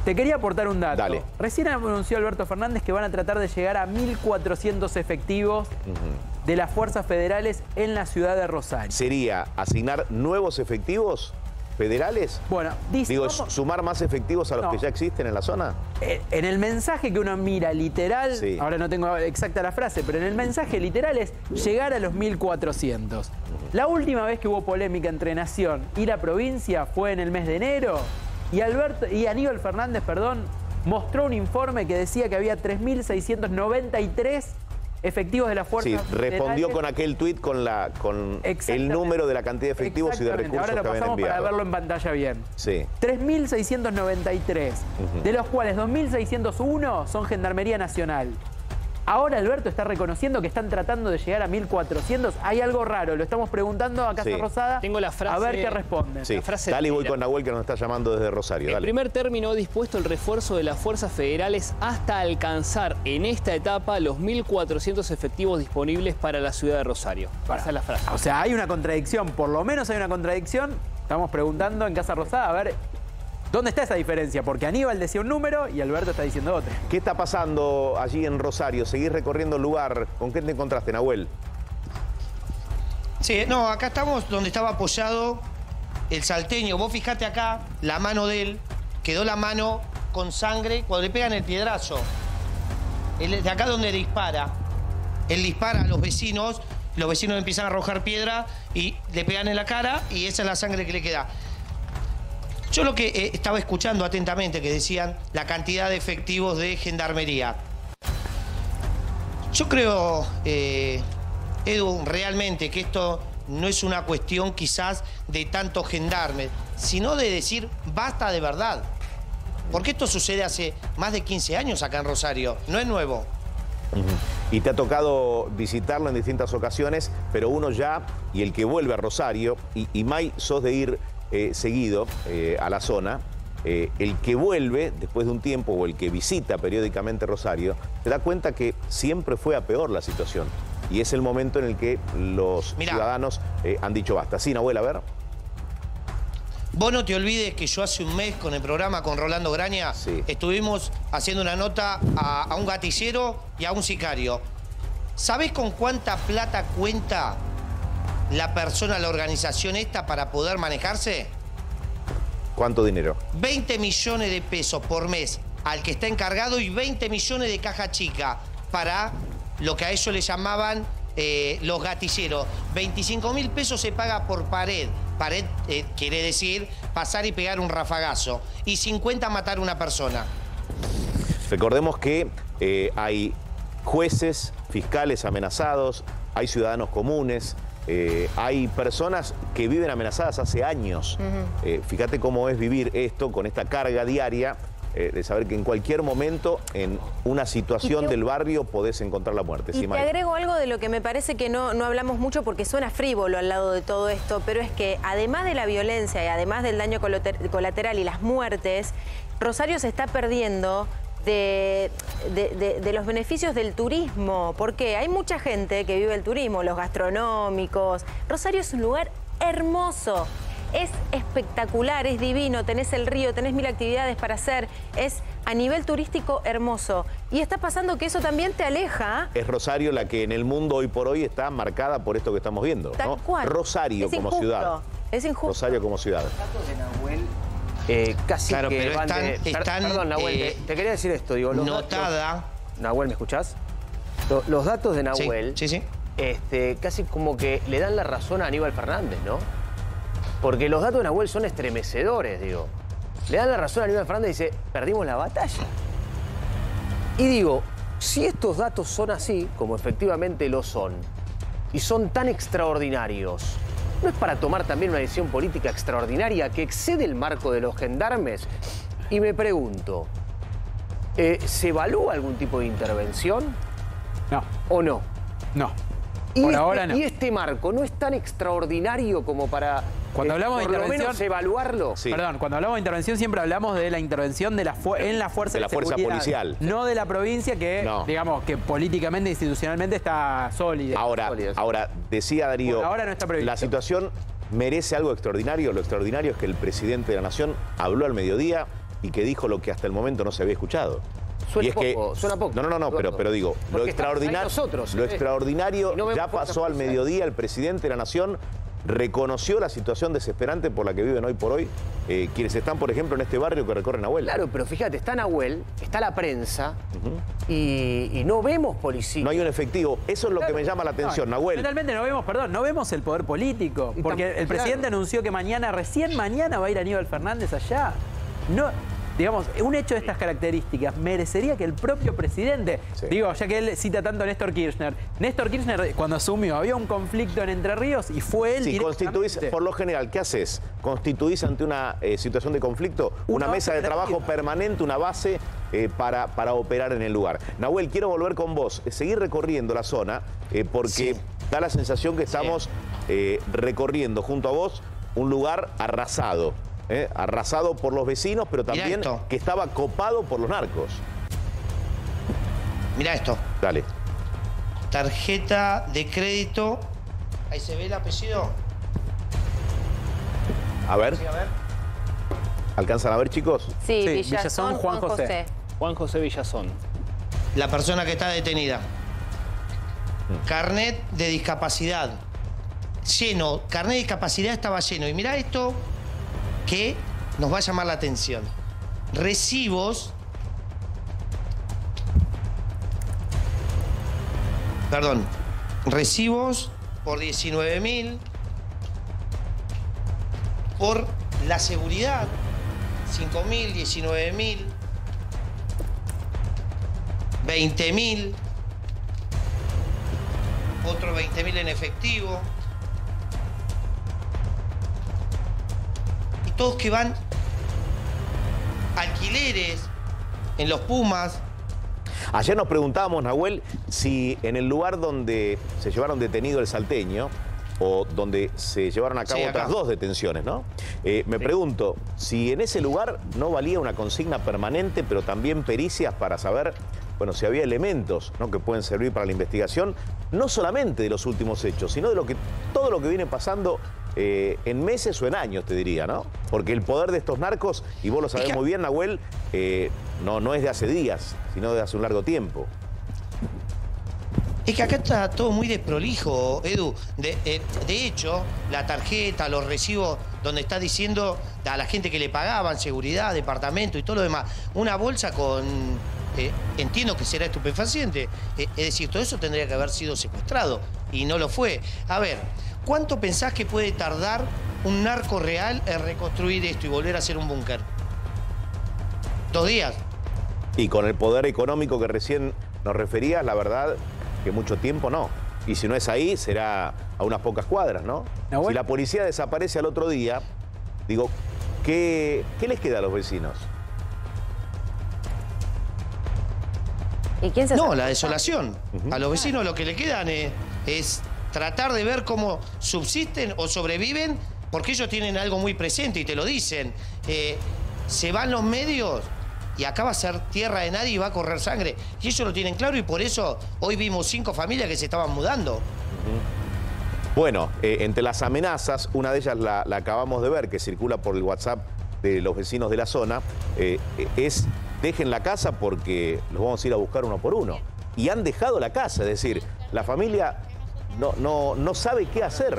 Te quería aportar un dato. Dale. Recién anunció Alberto Fernández que van a tratar de llegar a 1.400 efectivos de las fuerzas federales en la ciudad de Rosario. ¿Sería asignar nuevos efectivos federales? Bueno, dice... Digo, ¿cómo? ¿sumar más efectivos a los que ya existen en la zona? En el mensaje que uno mira literal, Sí. ahora no tengo exacta la frase, pero en el mensaje literal es llegar a los 1.400. La última vez que hubo polémica entre Nación y la provincia fue en el mes de enero y Aníbal Fernández, mostró un informe que decía que había 3.693 efectivos de la fuerza. Sí, federales. respondió con aquel tuit con el número de la cantidad de efectivos y de recursos Ahora lo que habían pasamos enviado. para verlo en pantalla bien. Sí. 3.693, de los cuales 2.601 son Gendarmería Nacional. Ahora Alberto está reconociendo que están tratando de llegar a 1.400. Hay algo raro, lo estamos preguntando a Casa Sí. Rosada. Tengo la frase, a ver qué responden. Sí. La frase Dale, voy de- con Nahuel que nos está llamando desde Rosario. En Dale. primer término, dispuesto el refuerzo de las fuerzas federales hasta alcanzar en esta etapa los 1.400 efectivos disponibles para la ciudad de Rosario. Esa es la frase. O sea, hay una contradicción, por lo menos hay una contradicción. Estamos preguntando en Casa Rosada, a ver, ¿dónde está esa diferencia? Porque Aníbal decía un número y Alberto está diciendo otro. ¿Qué está pasando allí en Rosario? ¿Seguís recorriendo el lugar? ¿Con qué te encontraste, Nahuel? Sí, no, acá estamos donde estaba apoyado el salteño. Vos fijate acá, la mano de él, quedó la mano con sangre cuando le pegan el piedrazo. De acá donde dispara. Él dispara a los vecinos empiezan a arrojar piedra y le pegan en la cara y esa es la sangre que le queda. Yo lo que estaba escuchando atentamente que decían la cantidad de efectivos de gendarmería. Yo creo, Edu, realmente que esto no es una cuestión quizás de tantos gendarmes, sino de decir basta de verdad. Porque esto sucede hace más de 15 años acá en Rosario, no es nuevo. Y te ha tocado visitarlo en distintas ocasiones, pero uno ya, y el que vuelve a Rosario, y May, sos de ir seguido a la zona, el que vuelve después de un tiempo o el que visita periódicamente Rosario, te da cuenta que siempre fue a peor la situación. Y es el momento en el que los ciudadanos han dicho basta. Sí, Nahuel, a ver. Vos no te olvides que yo hace un mes con el programa con Rolando Graña estuvimos haciendo una nota a un gatillero y a un sicario. ¿Sabés con cuánta plata cuenta la persona, la organización esta para poder manejarse? ¿Cuánto dinero? 20 millones de pesos por mes al que está encargado y 20 millones de caja chica para lo que a ellos le llamaban los gatilleros. 25.000 pesos se paga por pared. Pared quiere decir pasar y pegar un rafagazo. Y 50 matar a una persona. Recordemos que hay jueces, fiscales amenazados, hay ciudadanos comunes, hay personas que viven amenazadas hace años. Fíjate cómo es vivir esto con esta carga diaria de saber que en cualquier momento en una situación del barrio podés encontrar la muerte. Y te agrego algo de lo que me parece que no hablamos mucho porque suena frívolo al lado de todo esto, pero es que además de la violencia y además del daño colateral y las muertes, Rosario se está perdiendo de los beneficios del turismo, porque hay mucha gente que vive el turismo, los gastronómicos. Rosario es un lugar hermoso. Es espectacular, es divino, tenés el río, tenés 1000 actividades para hacer, es a nivel turístico hermoso. Y está pasando que eso también te aleja. Es Rosario la que en el mundo hoy por hoy está marcada por esto que estamos viendo, Tal ¿no? cual. Rosario Es como injusto, ciudad. es injusto. Rosario como ciudad. Casi Claro, que pero van están, Perdón, Nahuel, te quería decir esto. Digo, notada. Nahuel, ¿me escuchás? Los datos de Nahuel, sí. Casi como que le dan la razón a Aníbal Fernández, ¿no? Porque los datos de Nahuel son estremecedores, digo. Le dan la razón a Aníbal Fernández y dice, perdimos la batalla. Y digo, si estos datos son así, como efectivamente lo son, y son tan extraordinarios, ¿no es para tomar también una decisión política extraordinaria que excede el marco de los gendarmes? Y me pregunto, ¿se evalúa algún tipo de intervención? No. ¿O no? No. Y Por ahora no. ¿Y este marco no es tan extraordinario como para Cuando hablamos de por lo intervención, menos evaluarlo? Sí. Perdón, cuando hablamos de intervención siempre hablamos de la intervención de en la fuerza De la fuerza seguridad, policial. no de la provincia que, No. digamos, que políticamente, institucionalmente está sólida. Ahora, decía Darío, Por ahora no está previsto. la situación merece algo extraordinario. Lo extraordinario es que el presidente de la Nación habló al mediodía y que dijo lo que hasta el momento no se había escuchado. Suena y es poco, suena poco. No, pero digo, lo extraordinario no ya vemos pasó al fuerzas mediodía. El presidente de la Nación reconoció la situación desesperante por la que viven hoy por hoy quienes están, por ejemplo, en este barrio que recorre Nahuel. Claro, pero fíjate, está Nahuel, está la prensa y no vemos policía. No hay un efectivo. Eso es lo que me llama la atención, Nahuel. Finalmente no vemos el poder político. Porque el presidente anunció que recién mañana va a ir Aníbal Fernández allá. No, digamos, un hecho de estas características merecería que el propio presidente, digo, ya que él cita tanto a Néstor Kirchner, cuando asumió había un conflicto en Entre Ríos y fue él constituís, por lo general, ¿qué haces? ¿Constituís ante una situación de conflicto una mesa de trabajo permanente, una base para operar en el lugar? Nahuel, quiero volver con vos, seguir recorriendo la zona, porque da la sensación que estamos recorriendo junto a vos un lugar arrasado. Arrasado por los vecinos, pero también que estaba copado por los narcos. Mirá esto. Dale. Tarjeta de crédito. Ahí se ve el apellido. A ver. Sí, a ver. ¿Alcanzan a ver, chicos? Sí, Sí, Villazón, Juan José. Juan José Villazón. La persona que está detenida. Carnet de discapacidad. Lleno. Carnet de discapacidad estaba lleno. Y mirá esto que nos va a llamar la atención. Recibos. Perdón. Recibos por 19.000. Por la seguridad. 5.000, 19.000. 20.000. Otro 20.000 en efectivo. Todos que van alquileres en los Pumas. Ayer nos preguntábamos, Nahuel, si en el lugar donde se llevaron detenido el salteño o donde se llevaron a cabo otras dos detenciones, ¿no? Me pregunto si en ese lugar no valía una consigna permanente, pero también pericias para saber, bueno, si había elementos, ¿no?, que pueden servir para la investigación, no solamente de los últimos hechos, sino de todo lo que viene pasando en meses o en años, te diría, ¿no? Porque el poder de estos narcos, y vos lo sabés muy bien, Nahuel, no es de hace días, sino de hace un largo tiempo. Es que acá está todo muy desprolijo, Edu. De hecho, la tarjeta, los recibos, donde está diciendo a la gente que le pagaban, seguridad, departamento y todo lo demás, una bolsa con... entiendo que será estupefaciente. Es decir, todo eso tendría que haber sido secuestrado y no lo fue. A ver, ¿cuánto pensás que puede tardar un narco real en reconstruir esto y volver a hacer un búnker? 2 días. Y con el poder económico que recién nos referías, la verdad que mucho tiempo no. Y si no es ahí, será a unas pocas cuadras, ¿no? Si la policía desaparece al otro día, digo, ¿qué les queda a los vecinos? ¿Y quién se No, la desolación. A los vecinos lo que le quedan es tratar de ver cómo subsisten o sobreviven, porque ellos tienen algo muy presente y te lo dicen. Se van los medios y acá va a ser tierra de nadie y va a correr sangre. Y ellos lo tienen claro y por eso hoy vimos 5 familias que se estaban mudando. Bueno, entre las amenazas, una de ellas la acabamos de ver, que circula por el WhatsApp de los vecinos de la zona, es: dejen la casa porque los vamos a ir a buscar uno por uno. Y han dejado la casa, es decir, la familia no sabe qué hacer.